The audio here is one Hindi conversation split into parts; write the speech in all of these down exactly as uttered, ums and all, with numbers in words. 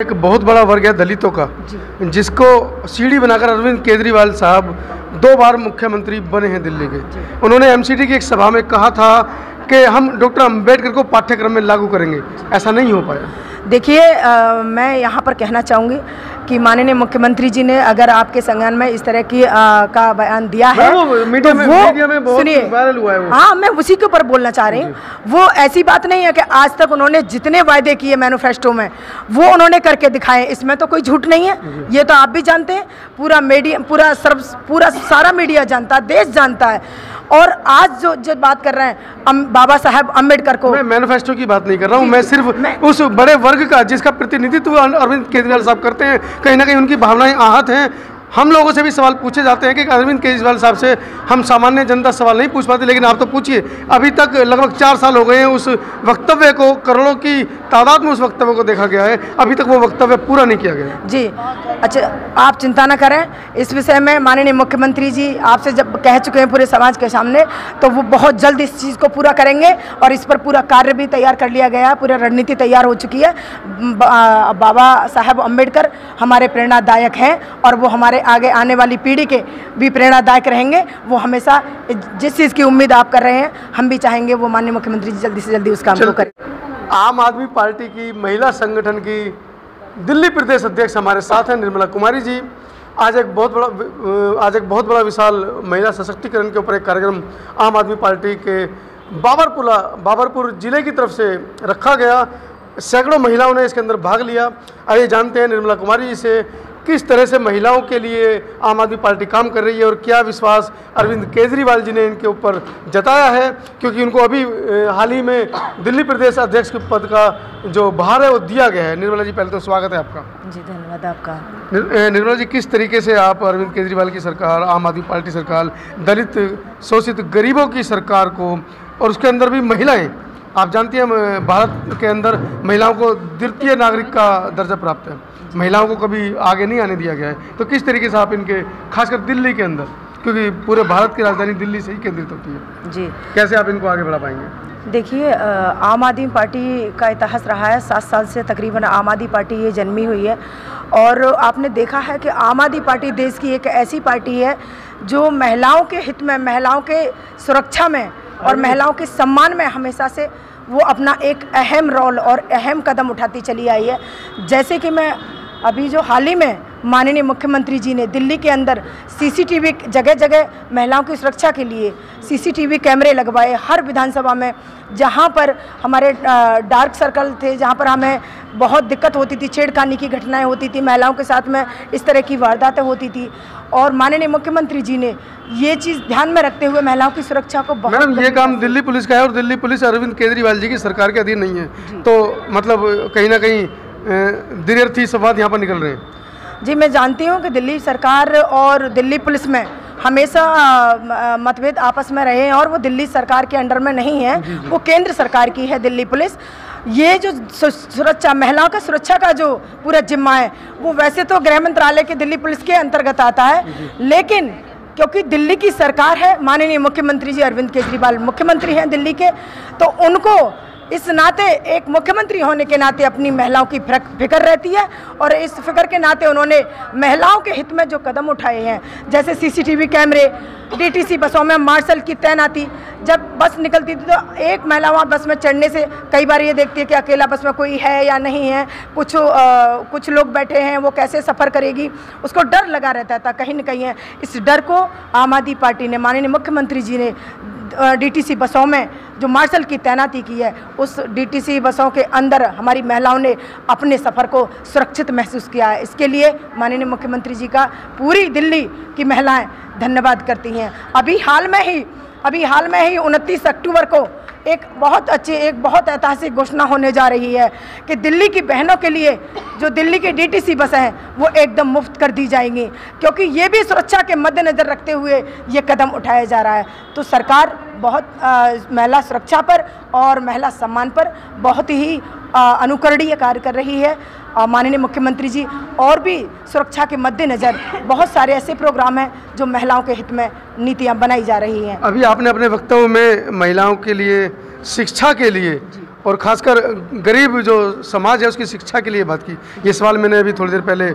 एक बहुत बड़ा वर्ग है दलितों का, जिसको सीढ़ी बनाकर अरविंद केजरीवाल साहब दो बार मुख्यमंत्री बने हैं दिल्ली के। उन्होंने एमसीडी की एक सभा में कहा था कि हम डॉक्टर अंबेडकर को पाठ्यक्रम में लागू करेंगे, ऐसा नहीं हो पाया। देखिए, मैं यहाँ पर कहना चाहूँगी कि माननीय मुख्यमंत्री जी ने अगर आपके संज्ञान में इस तरह की आ, का बयान दिया है वो मीडिया तो में, वो मीडिया में बहुत वायरल हुआ है वो। हाँ, मैं उसी के ऊपर बोलना चाह रही हूँ। वो ऐसी बात नहीं है कि आज तक उन्होंने जितने वायदे किए मैनिफेस्टो में वो उन्होंने करके दिखाए, इसमें तो कोई झूठ नहीं है। ये तो आप भी जानते हैं, पूरा मीडिया पूरा सर्व पूरा सारा मीडिया जानता है, देश जानता है। और आज जो जो बात कर रहे हैं अम, बाबा साहब अम्बेडकर को, मैं मैनिफेस्टो की बात नहीं कर रहा हूँ, मैं सिर्फ मैं, उस बड़े वर्ग का जिसका प्रतिनिधित्व अरविंद केजरीवाल साहब करते हैं, कहीं ना कहीं उनकी भावनाएं आहत हैं। हम लोगों से भी सवाल पूछे जाते हैं कि अरविंद केजरीवाल साहब से हम सामान्य जनता सवाल नहीं पूछ पाते, लेकिन आप तो पूछिए। अभी तक लगभग चार साल हो गए हैं उस वक्तव्य को, करोड़ों की तादाद में उस वक्तव्य को देखा गया है, अभी तक वो वक्तव्य पूरा नहीं किया गया जी। अच्छा, आप चिंता न करें, इस विषय में माननीय मुख्यमंत्री जी आपसे जब कह चुके हैं पूरे समाज के सामने, तो वो बहुत जल्द इस चीज़ को पूरा करेंगे और इस पर पूरा कार्य भी तैयार कर लिया गया है, पूरी रणनीति तैयार हो चुकी है। बाबा साहब अम्बेडकर हमारे प्रेरणादायक हैं और वो हमारे आगे आने वाली पीढ़ी के भी प्रेरणादायक रहेंगे। वो हमेशा जिस चीज़ की उम्मीद आप कर रहे हैं, हम भी चाहेंगे वो माननीय मुख्यमंत्री जी जल्दी से जल्दी उस काम को करें। आम आदमी पार्टी की महिला संगठन की दिल्ली प्रदेश अध्यक्ष हमारे साथ हैं निर्मला कुमारी जी। आज एक बहुत बड़ा आज एक बहुत बड़ा विशाल महिला सशक्तिकरण के ऊपर एक कार्यक्रम आम आदमी पार्टी के बाबरपुरा बाबरपुर जिले की तरफ से रखा गया। सैकड़ों महिलाओं ने इसके अंदर भाग लिया। आइए जानते हैं निर्मला कुमारी जी से किस तरह से महिलाओं के लिए आम आदमी पार्टी काम कर रही है और क्या विश्वास अरविंद केजरीवाल जी ने इनके ऊपर जताया है, क्योंकि उनको अभी हाल ही में दिल्ली प्रदेश अध्यक्ष के पद का जो भार है वो दिया गया है। निर्मला जी, पहले तो स्वागत है आपका। जी, धन्यवाद आपका। निर्मला जी, किस तरीके से आप अरविंद केजरीवाल की सरकार, आम आदमी पार्टी सरकार, दलित शोषित गरीबों की सरकार को, और उसके अंदर भी महिलाएँ, आप जानती हैं भारत के अंदर महिलाओं को द्वितीय नागरिक का दर्जा प्राप्त है, महिलाओं को कभी आगे नहीं आने दिया गया है, तो किस तरीके से आप इनके, खासकर दिल्ली के अंदर, क्योंकि पूरे भारत की राजधानी दिल्ली से ही केंद्रित होती है जी, कैसे आप इनको आगे बढ़ा पाएंगे? देखिए, आम आदमी पार्टी का इतिहास रहा है, सात साल से तकरीबन आम आदमी पार्टी ये जन्मी हुई है। और आपने देखा है कि आम आदमी पार्टी देश की एक ऐसी पार्टी है जो महिलाओं के हित में, महिलाओं के सुरक्षा में और महिलाओं के सम्मान में हमेशा से वो अपना एक अहम रोल और अहम कदम उठाती चली आई है। जैसे कि मैं अभी जो हाल ही में माननीय मुख्यमंत्री जी ने दिल्ली के अंदर सीसीटीवी जगह जगह महिलाओं की सुरक्षा के लिए सीसीटीवी कैमरे लगवाए, हर विधानसभा में जहां पर हमारे डार्क सर्कल थे, जहां पर हमें बहुत दिक्कत होती थी, छेड़खानी की घटनाएं होती थी, महिलाओं के साथ में इस तरह की वारदातें होती थी, और माननीय मुख्यमंत्री जी ने ये चीज़ ध्यान में रखते हुए महिलाओं की सुरक्षा को बहुत। मैडम, ये काम दिल्ली पुलिस का है और दिल्ली पुलिस अरविंद केजरीवाल जी की सरकार के अधीन नहीं है, तो मतलब कहीं ना कहीं द्व्यर्थी संवाद यहाँ पर निकल रहे हैं। जी, मैं जानती हूँ कि दिल्ली सरकार और दिल्ली पुलिस में हमेशा मतभेद आपस में रहे हैं और वो दिल्ली सरकार के अंडर में नहीं है, वो केंद्र सरकार की है दिल्ली पुलिस। ये जो सुरक्षा, महिलाओं का सुरक्षा का जो पूरा जिम्मा है वो वैसे तो गृह मंत्रालय के दिल्ली पुलिस के अंतर्गत आता है, लेकिन क्योंकि दिल्ली की सरकार है, माननीय मुख्यमंत्री जी अरविंद केजरीवाल मुख्यमंत्री हैं दिल्ली के, तो उनको इस नाते, एक मुख्यमंत्री होने के नाते अपनी महिलाओं की फिक्र रहती है और इस फिक्र के नाते उन्होंने महिलाओं के हित में जो कदम उठाए हैं, जैसे सीसीटीवी कैमरे, डीटीसी बसों में मार्शल की तैनाती, जब बस निकलती थी तो एक महिला वहाँ बस में चढ़ने से कई बार ये देखती है कि अकेला बस में कोई है या नहीं है, कुछ आ, कुछ लोग बैठे हैं, वो कैसे सफ़र करेगी, उसको डर लगा रहता था कहीं न कहीं है। इस डर को आम आदमी पार्टी ने, माननीय मुख्यमंत्री जी ने डीटीसी बसों में जो मार्शल की तैनाती की है, उस डीटीसी बसों के अंदर हमारी महिलाओं ने अपने सफ़र को सुरक्षित महसूस किया है। इसके लिए माननीय मुख्यमंत्री जी का पूरी दिल्ली की महिलाएं धन्यवाद करती हैं। अभी हाल में ही अभी हाल में ही उनतीस अक्टूबर को एक बहुत अच्छी, एक बहुत ऐतिहासिक घोषणा होने जा रही है कि दिल्ली की बहनों के लिए जो दिल्ली की डीटीसी बसें हैं वो एकदम मुफ्त कर दी जाएंगी, क्योंकि ये भी सुरक्षा के मद्देनज़र रखते हुए ये कदम उठाया जा रहा है। तो सरकार बहुत महिला सुरक्षा पर और महिला सम्मान पर बहुत ही अनुकरणीय कार्य कर रही है। माननीय मुख्यमंत्री जी और भी सुरक्षा के मद्देनज़र बहुत सारे ऐसे प्रोग्राम हैं जो महिलाओं के हित में नीतियां बनाई जा रही हैं। अभी आपने अपने वक्तव्य में महिलाओं के लिए, शिक्षा के लिए और ख़ासकर गरीब जो समाज है उसकी शिक्षा के लिए बात की। ये सवाल मैंने अभी थोड़ी देर पहले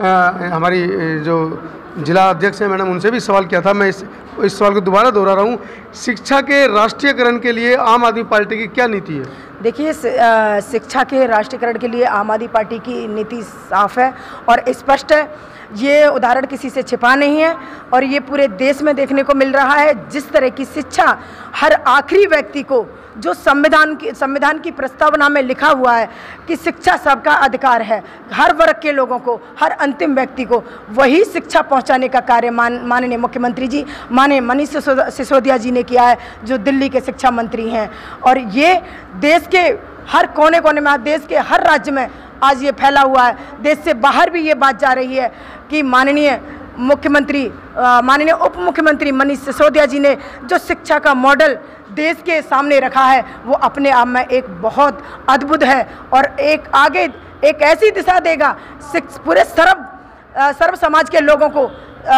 आ, हमारी जो जिला अध्यक्ष हैं मैडम उनसे भी सवाल किया था। मैं इस इस सवाल को दोबारा दोहरा रहा हूँ, शिक्षा के राष्ट्रीयकरण के लिए आम आदमी पार्टी की क्या नीति है? देखिए, शिक्षा के राष्ट्रीयकरण के लिए आम आदमी पार्टी की नीति साफ है और स्पष्ट है। ये उदाहरण किसी से छिपा नहीं है और ये पूरे देश में देखने को मिल रहा है। जिस तरह की शिक्षा हर आखिरी व्यक्ति को, जो संविधान की संविधान की प्रस्तावना में लिखा हुआ है कि शिक्षा सबका अधिकार है, हर वर्ग के लोगों को, हर अंतिम व्यक्ति को, वही शिक्षा पहुंचाने का कार्य मान माननीय मुख्यमंत्री जी, माननीय मनीष सिसोदिया जी ने किया है, जो दिल्ली के शिक्षा मंत्री हैं। और ये देश के हर कोने कोने में, देश के हर राज्य में आज ये फैला हुआ है। देश से बाहर भी ये बात जा रही है कि माननीय मुख्यमंत्री, माननीय उप मुख्यमंत्री मनीष सिसोदिया जी ने जो शिक्षा का मॉडल देश के सामने रखा है वो अपने आप में एक बहुत अद्भुत है और एक आगे एक ऐसी दिशा देगा, पूरे सर्व सर्व समाज के लोगों को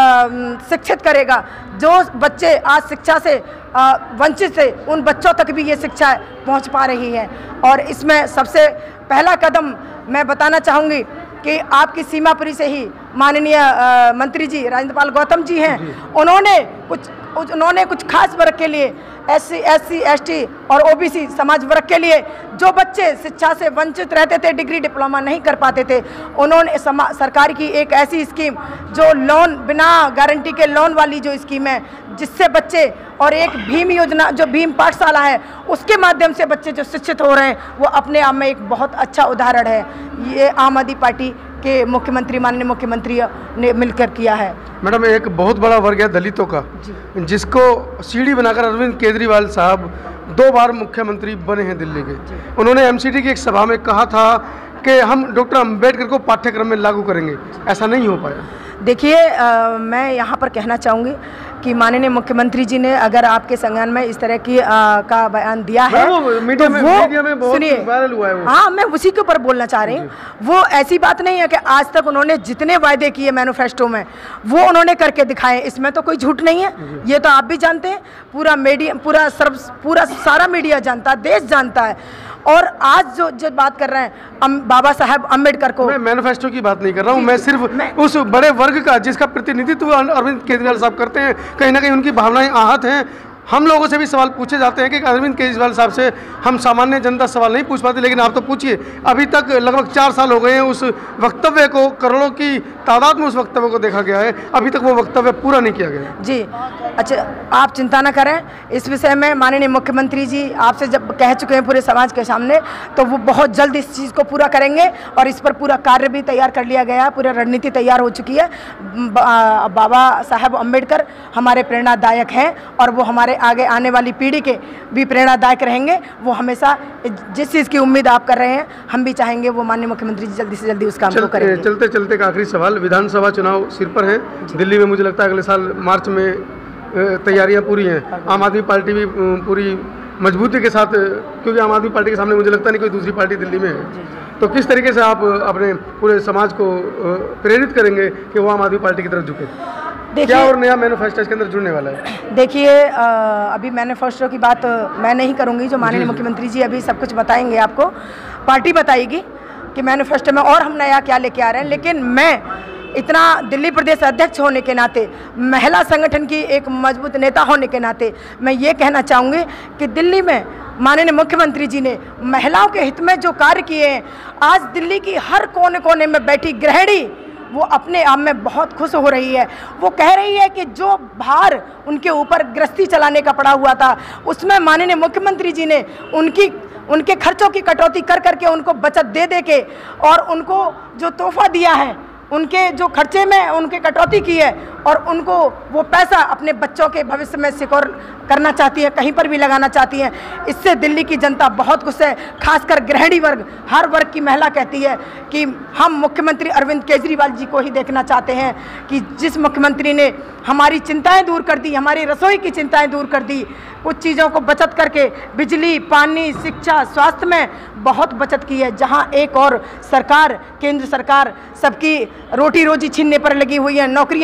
शिक्षित करेगा। जो बच्चे आज शिक्षा से वंचित थे उन बच्चों तक भी ये शिक्षा पहुंच पा रही है। और इसमें सबसे पहला कदम मैं बताना चाहूँगी कि आपकी सीमापुरी से ही माननीय मंत्री जी राजेंद्र पाल गौतम जी हैं, उन्होंने कुछ उन्होंने कुछ खास वर्ग के लिए, S C S C S T और ओ बी सी समाज वर्ग के लिए, जो बच्चे शिक्षा से वंचित रहते थे, डिग्री डिप्लोमा नहीं कर पाते थे, उन्होंने सरकार की एक ऐसी स्कीम जो लोन, बिना गारंटी के लोन वाली जो स्कीम है, जिससे बच्चे, और एक भीम योजना जो भीम पाठशाला है उसके माध्यम से बच्चे जो शिक्षित हो रहे हैं, वो अपने आप में एक बहुत अच्छा उदाहरण है। ये आम आदमी पार्टी के मुख्यमंत्री, माननीय मुख्यमंत्री ने मिलकर किया है। मैडम, एक बहुत बड़ा वर्ग है दलितों का, जिसको सीढ़ी बनाकर अरविंद केजरीवाल साहब दो बार मुख्यमंत्री बने हैं दिल्ली के। उन्होंने एम सी डी की एक सभा में कहा था कि हम डॉक्टर अंबेडकर को पाठ्यक्रम में लागू करेंगे, ऐसा नहीं हो पाया। देखिए, मैं यहाँ पर कहना चाहूँगी कि माननीय मुख्यमंत्री जी ने अगर आपके संज्ञान में इस तरह की आ, का बयान दिया है वो मीडिया तो में, वो मीडिया में बहुत वायरल हुआ है वो। हाँ, मैं उसी के ऊपर बोलना चाह रही हूँ। वो ऐसी बात नहीं है कि आज तक उन्होंने जितने वायदे किए मैनिफेस्टो में वो उन्होंने करके दिखाए, इसमें तो कोई झूठ नहीं है। ये तो आप भी जानते हैं, पूरा मीडिया, पूरा सर्व पूरा सारा मीडिया जानता है, देश जानता है। और आज जो जो बात कर रहे हैं अम, बाबा साहब अम्बेडकर को, मैं मैनिफेस्टो की बात नहीं कर रहा हूँ, मैं सिर्फ मैं, उस बड़े वर्ग का जिसका प्रतिनिधित्व अरविंद केजरीवाल साहब करते हैं, कहीं ना कहीं उनकी भावनाएं आहत हैं। हम लोगों से भी सवाल पूछे जाते हैं कि अरविंद केजरीवाल साहब से हम सामान्य जनता सवाल नहीं पूछ पाते, लेकिन आप तो पूछिए। अभी तक लगभग चार साल हो गए हैं उस वक्तव्य को, करोड़ों की तादाद में उस वक्तव्य को देखा गया है, अभी तक वो वक्तव्य पूरा नहीं किया गया जी। अच्छा, आप चिंता न करें, इस विषय में माननीय मुख्यमंत्री जी आपसे जब कह चुके हैं पूरे समाज के सामने, तो वो बहुत जल्द इस चीज़ को पूरा करेंगे और इस पर पूरा कार्य भी तैयार कर लिया गया है, पूरा रणनीति तैयार हो चुकी है। बाबा साहब अम्बेडकर हमारे प्रेरणादायक हैं और वो हमारे आगे आने वाली पीढ़ी के भी प्रेरणादायक रहेंगे। वो हमेशा जिस चीज़ की उम्मीद आप कर रहे हैं, हम भी चाहेंगे वो माननीय मुख्यमंत्री जी जल्दी से जल्दी उस काम को करेंगे। चलते चलते का आखिरी सवाल, विधानसभा चुनाव सिर पर है दिल्ली में, मुझे लगता है अगले साल मार्च में तैयारियां पूरी हैं। आम आदमी पार्टी भी पूरी मजबूती के साथ, क्योंकि आम आदमी पार्टी के सामने मुझे लगता नहीं कोई दूसरी पार्टी दिल्ली में है, तो किस तरीके से आप अपने पूरे समाज को प्रेरित करेंगे कि वो आम आदमी पार्टी की तरफ झुके? क्या और नया मैनिफेस्टो इसके अंदर जुड़ने वाला है? देखिए, अभी मैनिफेस्टो की बात मैं नहीं करूंगी, जो माननीय मुख्यमंत्री जी अभी सब कुछ बताएंगे, आपको पार्टी बताएगी कि मैनिफेस्टो में और हम नया क्या लेके आ रहे हैं। लेकिन मैं इतना दिल्ली प्रदेश अध्यक्ष होने के नाते, महिला संगठन की एक मजबूत नेता होने के नाते, मैं ये कहना चाहूँगी कि दिल्ली में माननीय मुख्यमंत्री जी ने महिलाओं के हित में जो कार्य किए हैं, आज दिल्ली की हर कोने कोने में बैठी गृहिणी वो अपने आप में बहुत खुश हो रही है। वो कह रही है कि जो भार उनके ऊपर गृहस्थी चलाने का पड़ा हुआ था, उसमें माननीय मुख्यमंत्री जी ने उनकी उनके खर्चों की कटौती कर करके उनको बचत दे दे के और उनको जो तोहफा दिया है, उनके जो खर्चे में उनके कटौती की है और उनको वो पैसा अपने बच्चों के भविष्य में सिक्योर करना चाहती है, कहीं पर भी लगाना चाहती है। इससे दिल्ली की जनता बहुत खुश है, खासकर गृहिणी वर्ग, हर वर्ग की महिला कहती है कि हम मुख्यमंत्री अरविंद केजरीवाल जी को ही देखना चाहते हैं, कि जिस मुख्यमंत्री ने हमारी चिंताएं दूर कर दी, हमारी रसोई की चिंताएं दूर कर दी, कुछ चीज़ों को बचत करके बिजली, पानी, शिक्षा, स्वास्थ्य में बहुत बचत की है। जहां एक और सरकार, केंद्र सरकार सबकी रोटी रोजी छीनने पर लगी हुई है, नौकरियां गायब हैं,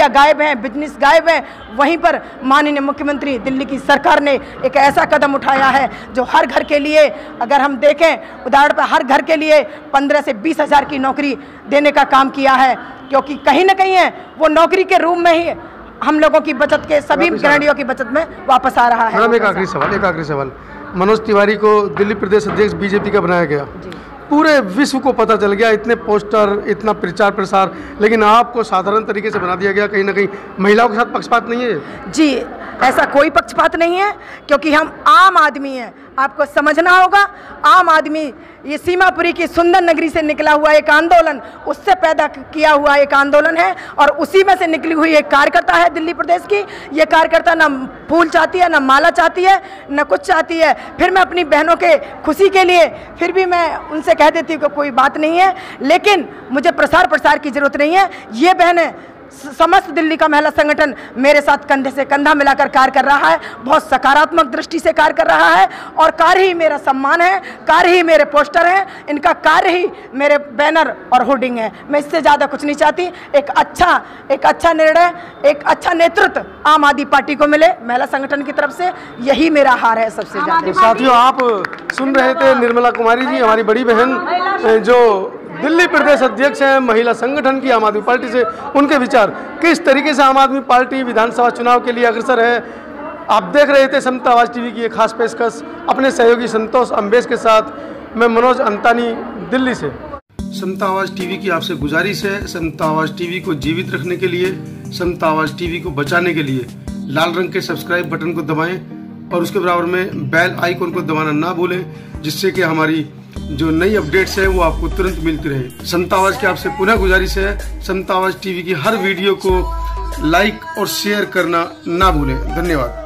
हैं, बिजनेस गायब है, वहीं पर माननीय मुख्यमंत्री दिल्ली की सरकार ने एक ऐसा कदम उठाया है जो हर घर के लिए, अगर हम देखें उदाहरण पर, हर घर के लिए पंद्रह से बीस हज़ार की नौकरी देने का काम किया है, क्योंकि कहीं ना कहीं है वो नौकरी के रूप में ही हम लोगों की बचत के, सभी गृहिणियों की बचत में वापस आ रहा है। मैडम एक आखिरी सवाल एक आखिरी सवाल मनोज तिवारी को दिल्ली प्रदेश अध्यक्ष बीजेपी का बनाया गया, पूरे विश्व को पता चल गया, इतने पोस्टर, इतना प्रचार प्रसार, लेकिन आपको साधारण तरीके से बना दिया गया। कहीं ना कहीं महिलाओं के साथ पक्षपात नहीं है? जी, ऐसा कोई पक्षपात नहीं है, क्योंकि हम आम आदमी हैं। आपको समझना होगा, आम आदमी, ये सीमापुरी की सुंदर नगरी से निकला हुआ एक आंदोलन, उससे पैदा किया हुआ एक आंदोलन है, और उसी में से निकली हुई एक कार्यकर्ता है दिल्ली प्रदेश की। ये कार्यकर्ता ना फूल चाहती है, ना माला चाहती है, ना कुछ चाहती है। फिर मैं अपनी बहनों के खुशी के लिए फिर भी मैं उनसे कह देती हूँ कि कोई बात नहीं है, लेकिन मुझे प्रसार प्रसार की जरूरत नहीं है। ये बहनें, समस्त दिल्ली का महिला संगठन मेरे साथ कंधे से कंधा मिलाकर कार्य कर रहा है, बहुत सकारात्मक दृष्टि से कार्य कर रहा है, और कार्य ही मेरा सम्मान है, कार्य ही मेरे पोस्टर हैं, इनका कार्य ही मेरे बैनर और होर्डिंग है। मैं इससे ज़्यादा कुछ नहीं चाहती। एक अच्छा एक अच्छा निर्णय, एक अच्छा नेतृत्व आम आदमी पार्टी को मिले महिला संगठन की तरफ से, यही मेरा हार है सबसे ज़्यादा। साथियों, आप सुन रहे थे निर्मला कुमारी जी, हमारी बड़ी बहन जो दिल्ली प्रदेश अध्यक्ष हैं महिला संगठन की आम आदमी पार्टी से, उनके विचार किस तरीके से आम आदमी पार्टी विधानसभा चुनाव के लिए अग्रसर है। आप देख रहे थे समता आवाज़ टीवी की एक खास पेशकश अपने सहयोगी संतोष अम्बेश के साथ। मैं मनोज अंतानी, दिल्ली से। समता आवाज़ टीवी की आपसे गुजारिश है, समता आवाज़ टीवी को जीवित रखने के लिए, समता आवाज़ टीवी को बचाने के लिए लाल रंग के सब्सक्राइब बटन को दबाएं और उसके बराबर में बेल आइकन को दबाना ना भूलें, जिससे कि हमारी जो नई अपडेट्स है वो आपको तुरंत मिलती रहे। समता आवाज़ की आपसे पुनः गुजारिश है, समता आवाज़ टीवी की हर वीडियो को लाइक और शेयर करना ना भूलें। धन्यवाद।